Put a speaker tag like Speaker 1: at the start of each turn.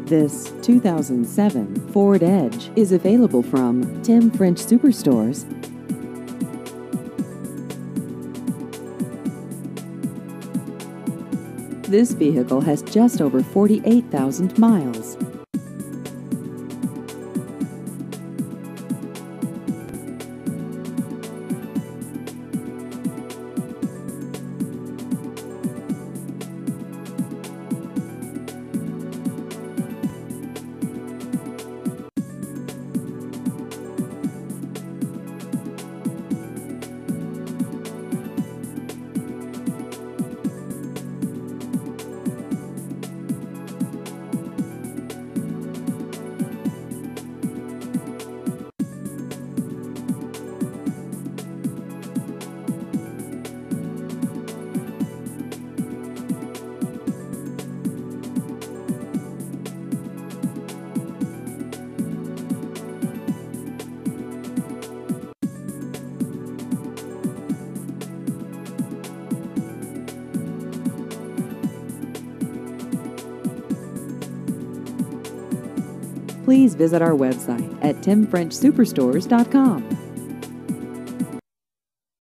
Speaker 1: This 2007 Ford Edge is available from Tim French Superstores. This vehicle has just over 48,000 miles. Please visit our website at timfrenchsuperstores.com.